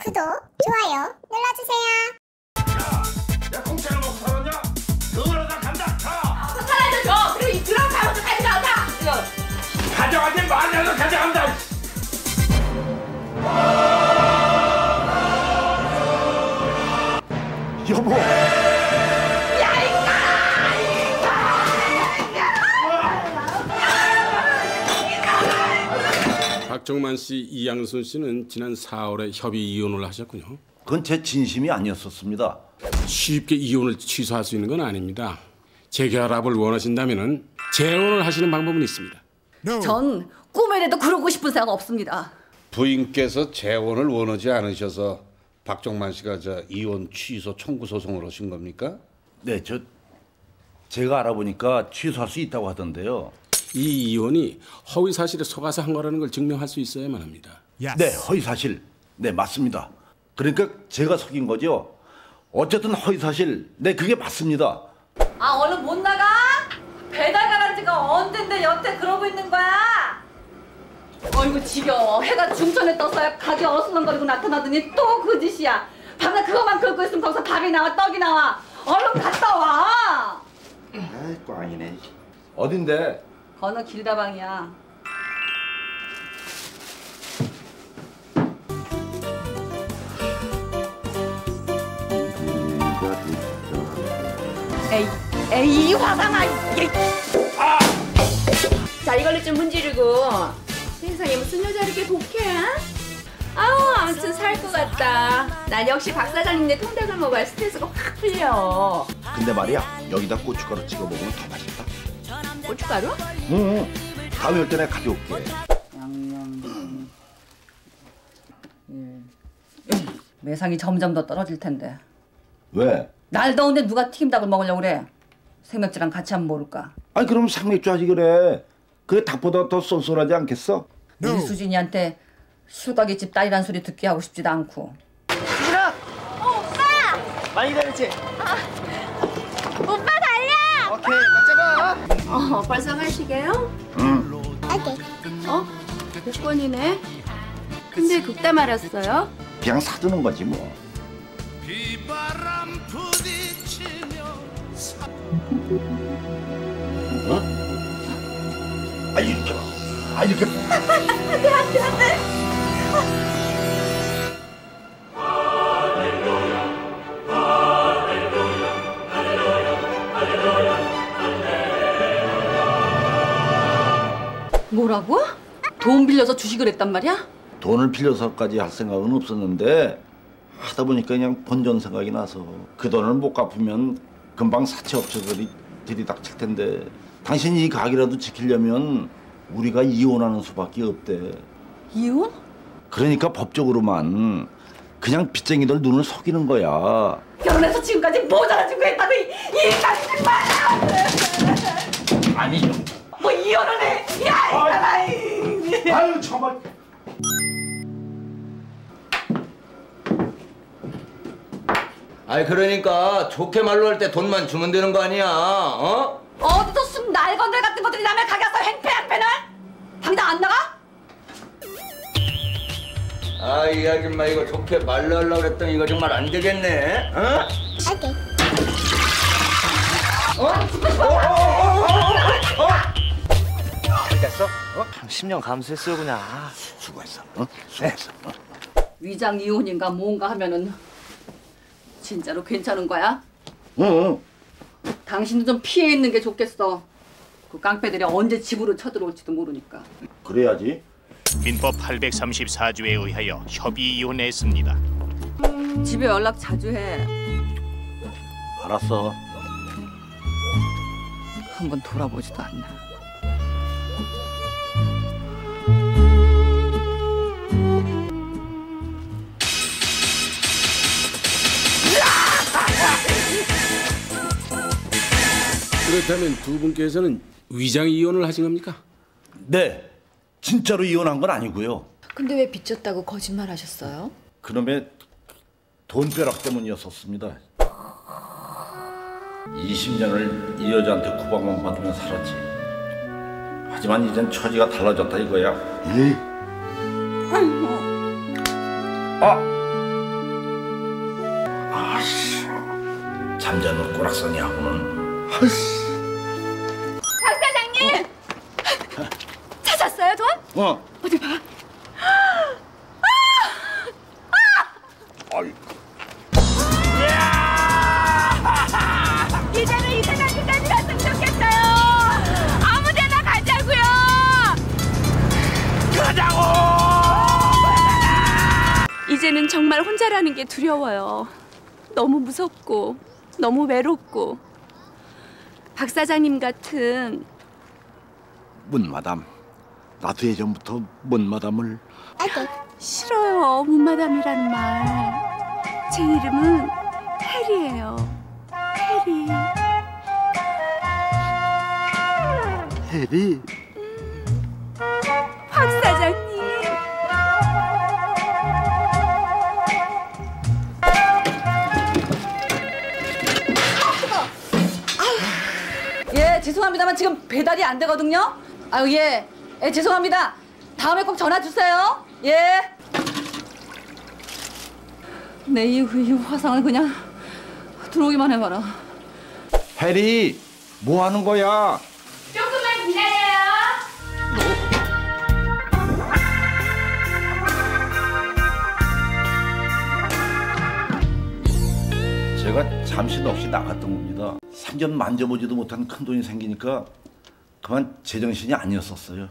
구독, 좋아요 눌러주세요. 야, 공짜로 먹고 살았냐? 그거로 다 간다. 가. 살아줘 줘. 그리고 이 드럼 가면서 가져간다. 가져가지 말라고 가져간다. 여보. 박정만 씨, 이양순 씨는 지난 4월에 협의 이혼을 하셨군요. 그건 제 진심이 아니었었습니다. 쉽게 이혼을 취소할 수 있는 건 아닙니다. 재결합을 원하신다면 재혼을 하시는 방법은 있습니다. 전 꿈에라도 그러고 싶은 생각 없습니다. 부인께서 재혼을 원하지 않으셔서 박정만 씨가 이혼 취소 청구 소송을 하신 겁니까? 네, 제가 알아보니까 취소할 수 있다고 하던데요. 이 이혼이 허위 사실에 속아서 한 거라는 걸 증명할 수 있어야만 합니다. 네, 허위 사실. 네, 맞습니다. 그러니까 제가 속인 거죠. 어쨌든 허위 사실. 네, 그게 맞습니다. 아 얼른 못 나가? 배달 가란 지가 언젠데 여태 그러고 있는 거야? 어이구 지겨워. 해가 중천에 떴어야 가게 어슬렁거리고 나타나더니 또 그 짓이야. 밤낮 그것만 긁고 있으면 거기서 밥이 나와 떡이 나와. 얼른 갔다 와. 아이, 꽝이네. 어딘데? 어느 길다방이야. 에이 화상아. 자 이걸로 좀 문지르고. 세상에 무슨 여자 이렇게 독해? 아우 아무튼 살 것 같다. 난 역시 박 사장님네 통닭을 먹어야 스트레스가 확 풀려. 근데 말이야, 여기다 고춧가루 찍어 먹으면 더 맛있다. 고춧가루? 응. 다음에 올 때 내가 가져올게. 양념. 매상이 점점 더 떨어질 텐데. 왜? 날 더운데 누가 튀김닭을 먹으려고 그래? 생맥주랑 같이 하면 모를까? 아니 그럼 생맥주 하지 그래. 그게 닭보다 더 쏠쏠하지 않겠어? 우리 수진이한테 술가게집 딸이란 소리 듣게 하고 싶지도 않고. 많이 기다렸지? 오빠 달려! 오케이, 막 잡아. 벌써 가시게요? 응. 오케이. 복권이네. 근데 극담 알았어요? 그냥 사두는 거지 뭐. 비바람 부딪히며 아 이렇게 봐. 아 이렇게. 뭐라고? 돈 빌려서 주식을 했단 말이야? 돈을 빌려서까지 할 생각은 없었는데 하다 보니까 그냥 번전 생각이 나서 그 돈을 못 갚으면 금방 사채업체들이 들이닥칠 텐데 당신이 이 가게라도 지키려면 우리가 이혼하는 수밖에 없대. 이혼? 그러니까 법적으로만 그냥 빚쟁이들 눈을 속이는 거야. 결혼해서 지금까지 모자라지고 했다고 이 인간이 정말! 아니. 뭐 이혼을 해! 야 이놈아! 아유 정말. 아니 그러니까 좋게 말로 할 때 돈만 주면 되는 거 아니야? 어? 어디서 순 날건들 같은 것들이 남의 가게 와서 행패 당장 안 나가? 아 이 아줌마 이거 좋게 말로 하려고 그랬더니 이거 정말 안 되겠네. 어? 오케이. 됐어? 한 10년 감수했어요 그냥. 수고했어. 수고했어. 위장 이혼인가 뭔가 하면은 진짜로 괜찮은 거야? 응. 당신도 좀 피해 있는 게 좋겠어. 그 깡패들이 언제 집으로 쳐들어올지도 모르니까. 그래야지. 민법 834조에 의하여 협의 이혼했습니다. 집에 연락 자주 해. 알았어. 한번 돌아보지도 않나. 그렇다면 두 분께서는 위장 이혼을 하신 겁니까? 네. 진짜로 이혼한 건 아니고요. 근데 왜 빚졌다고 거짓말 하셨어요? 그놈의 돈벼락 때문이었었습니다. 20년을 이 여자한테 구박만 받으며 살았지. 하지만 이젠 처지가 달라졌다 이거야. 아! 아씨, 잠자는 꼬락서니하고는. 아이씨. 박 사장님! 찾았어요, 돈? 어디 봐. 아이. 이제는 이 생각까지 갔으면 좋겠어요. 아무 데나 가자고요. 가자고. 이제는 정말 혼자라는 게 두려워요. 너무 무섭고 너무 외롭고. 박 사장님 같은 문마담, 나도 예전부터 문마담을. 싫어요. 문마담이라는 말. 제 이름은 해리예요. 해리. 해리. 박 사장님. 예, 죄송합니다만 지금 배달이 안 되거든요. 아유, 예, 죄송합니다. 다음에 꼭 전화 주세요. 예. 내 이 화상을 그냥 들어오기만 해봐라. 해리, 뭐 하는 거야? 조금만 기다려요. 제가 잠시 넋이 나갔던 겁니다. 3년 만져보지도 못한 큰 돈이 생기니까 그만 제정신이 아니었었어요.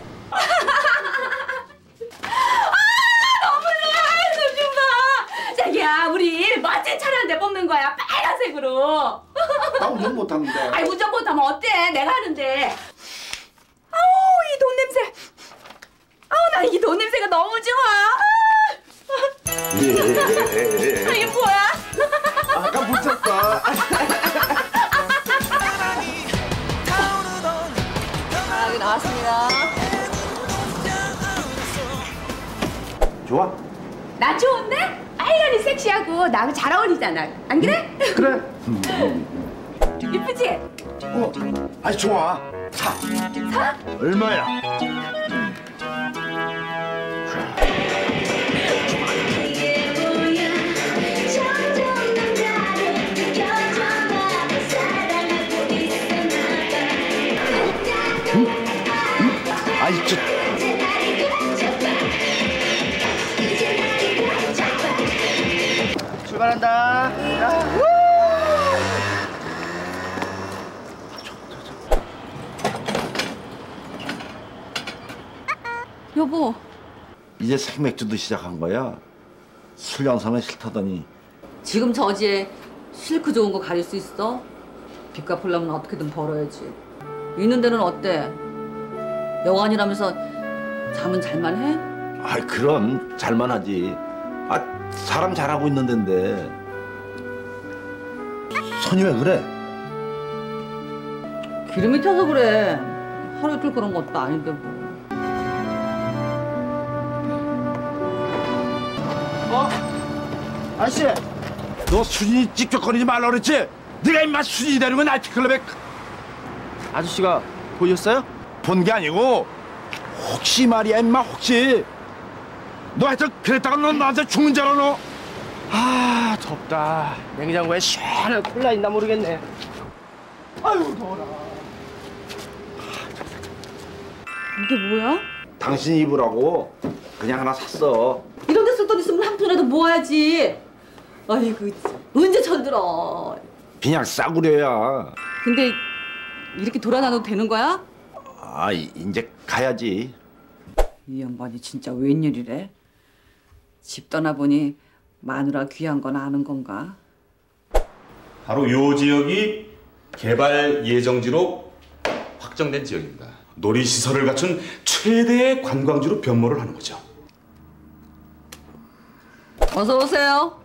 자기야, 우리 멋진 차를 한 대 뽑는 거야. 빨간색으로. 나 운전 못합니다. 아이, 운전 못하면 어때? 내가 하는데. 아우, 이 돈 냄새. 아우, 나 이 돈 냄새가 너무 좋아. 이게 뭐야? 아까 묻혔어. 아, 여기 나왔습니다. 좋아? 나 좋은데? 빨간이 섹시하고 나하고 잘 어울리잖아. 안 그래? 그래. 이쁘지? 아이 좋아. 사. 사? 얼마야? 아이 저. 출발한다. 여보. 이제 생맥주도 시작한 거야. 술 양산은 싫다더니. 지금 저지에 실크 좋은 거 가질 수 있어? 빚 갚으려면 어떻게든 벌어야지. 있는 데는 어때? 여관이라면서 잠은 잘만 해? 아이 그럼 잘만 하지. 아 사람 잘하고 있는 데인데. 손이 왜 그래? 기름이 튀어서 그래. 하루 이틀 그런 것도 아닌데 뭐. 아저씨. 너 순이 찝쩍거리지 말라 그랬지? 네가 임마 순이 데리고 나이트클럽에. 아저씨가 보셨어요? 본 게 아니고 혹시 말이야 임마 혹시. 너 하여튼 그랬다가 너 나한테 죽는 줄 알아 너? 아 덥다. 냉장고에 시원한 콜라 있나 모르겠네. 아유 더워라. 이게 뭐야? 당신 입으라고 그냥 하나 샀어. 이런 데 쓸 돈 있으면 한 푼이라도 모아야지. 아이고 언제 철들어. 그냥 싸구려야. 근데 이렇게 돌아다녀도 되는 거야? 아 이제 가야지. 이 양반이 진짜 웬일이래? 집 떠나보니 마누라 귀한 건 아는 건가? 바로 요 지역이 개발 예정지로 확정된 지역입니다. 놀이시설을 갖춘 최대의 관광지로 변모를 하는 거죠. 어서 오세요.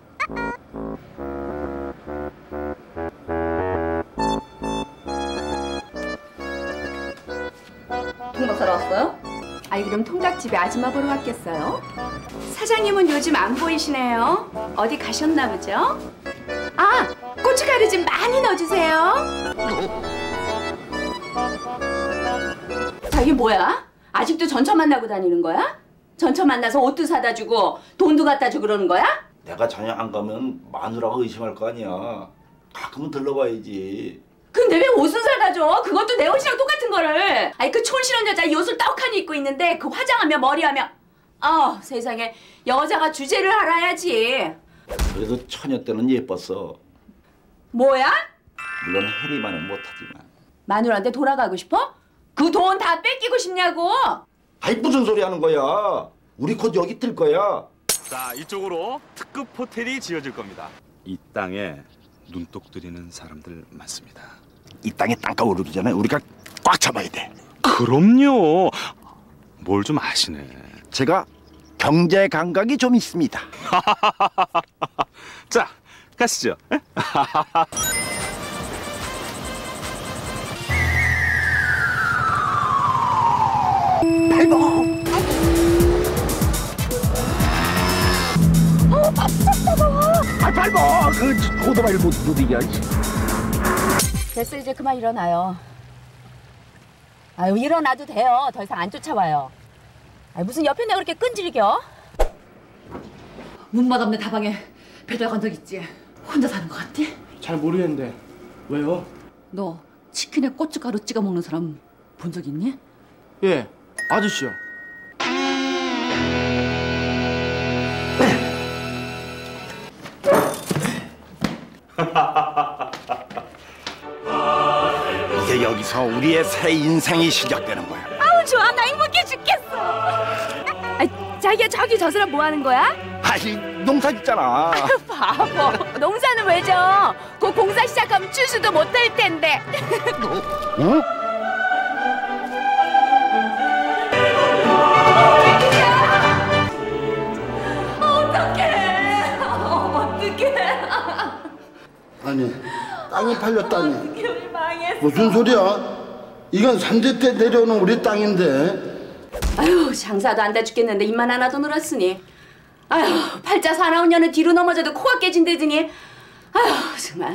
통닭 사러 왔어요? 아이, 그럼 통닭집에 아줌마 보러 왔겠어요? 사장님은 요즘 안 보이시네요. 어디 가셨나 보죠? 아, 고춧가루 좀 많이 넣어주세요. 자, 이게 뭐야? 아직도 전처 만나고 다니는 거야? 전처 만나서 옷도 사다 주고 돈도 갖다 주고 그러는 거야? 내가 저녁 안 가면 마누라가 의심할 거 아니야. 가끔은 들러봐야지. 근데 왜 옷은 사다 줘? 그것도 내 옷이랑 똑같은 거를. 아니 그 촌스러운 여자 이 옷을 떡하니 입고 있는데 그 화장하며 머리하며 세상에 여자가 주제를 알아야지. 그래도 처녀 때는 예뻤어. 뭐야? 물론 해리만은 못하지만. 마누라한테 돌아가고 싶어? 그 돈 다 뺏기고 싶냐고? 아이 무슨 소리 하는 거야. 우리 곧 여기 뜰 거야. 자, 이쪽으로 특급 호텔이 지어질 겁니다. 이 땅에 눈독 들이는 사람들 많습니다. 이 땅에 땅가 오르잖아요. 우리가 꽉 잡아야 돼. 그럼요. 뭘 좀 아시네. 제가 경제 감각이 좀 있습니다. 자, 가시죠. 발목. 발목. 그 오토바이를 못 이겨. 됐어 이제 그만 일어나요. 아유 일어나도 돼요. 더 이상 안 쫓아와요. 아유, 무슨 옆에 내가 그렇게 끈질겨? 문마담네 다방에 배달 간 적 있지? 혼자 사는 것 같아? 잘 모르겠는데 왜요? 너 치킨에 고춧가루 찍어 먹는 사람 본 적 있니? 예, 아저씨요. 이제 여기서 우리의 새 인생이 시작되는 거야. 아우 좋아 나 행복해 죽겠어. 아, 자기야 저기 저 사람 뭐 하는 거야? 아이 농사 짓잖아. 바보. 농사는 왜 져? 그 공사 시작하면 추수도 못 할 텐데. 응? 아니 땅이 팔렸다니 우리 망했어. 무슨 소리야? 이건 3대 때 내려오는 우리 땅인데. 아유 장사도 안 돼 죽겠는데 입만 하나도 늘었으니. 아유 팔자 사나운 년은 뒤로 넘어져도 코가 깨진대더니. 아유 정말.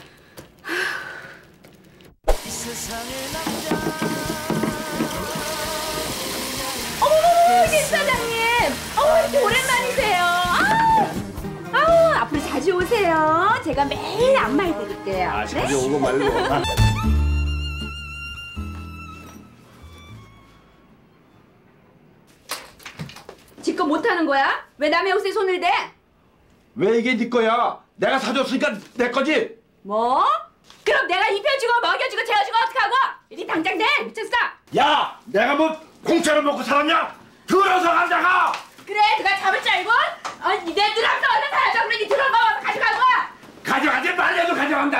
어머 김 사장님. 이렇게 오랜만이세요. 아우 앞으로 자주 오세요. 제가 매일 안마해드릴게요. 자주 오고 말고. 지껏 못하는 거야? 왜 남의 옷에 손을 대? 왜 이게 네 거야? 내가 사줬으니까 내 거지. 뭐? 그럼 내가 입혀주고 먹여주고 재워주고 어떡하고? 이리 당장 내! 미쳤어? 야, 내가 뭐 공짜로 먹고 살았냐? 들어서 가자가. 그래 누가 잡을 줄 알고? 내 눈앞서 얼른 사라져. 그래 니 들어가 와서 가져가고. 가져가지 말래도 가져간다.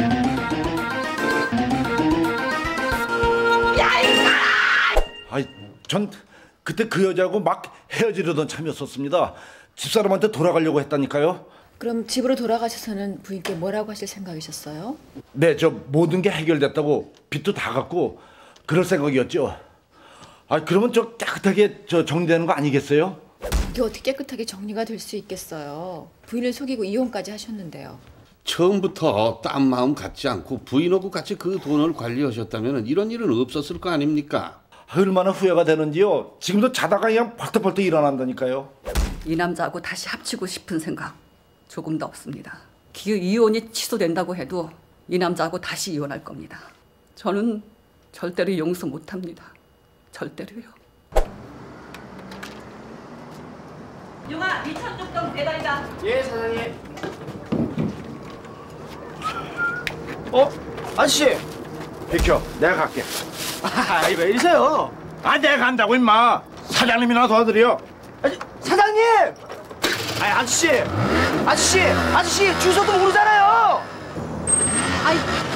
야 이 사람! 아이, 전 그때 그 여자하고 막 헤어지려던 참이었었습니다. 집사람한테 돌아가려고 했다니까요. 그럼 집으로 돌아가셔서는 부인께 뭐라고 하실 생각이셨어요? 네, 저 모든 게 해결됐다고 빚도 다 갚고 그럴 생각이었죠. 아, 그러면 저 깨끗하게 저 정리되는 거 아니겠어요? 그게 어떻게 깨끗하게 정리가 될 수 있겠어요? 부인을 속이고 이혼까지 하셨는데요. 처음부터 딴 마음 갖지 않고 부인하고 같이 그 돈을 관리하셨다면 이런 일은 없었을 거 아닙니까? 얼마나 후회가 되는지요. 지금도 자다가 그냥 벌떡벌떡 일어난다니까요. 이 남자하고 다시 합치고 싶은 생각 조금도 없습니다. 기후 이혼이 취소된다고 해도 이 남자하고 다시 이혼할 겁니다. 저는 절대로 용서 못합니다. 절대로요. 용아, 미천 쪽동 배달이다. 예, 사장님. 아저씨. 비켜, 내가 갈게. 왜 이러세요? 내가 간다고 임마. 사장님이나 도와드려. 사장님! 아저씨 주소도 모르잖아요.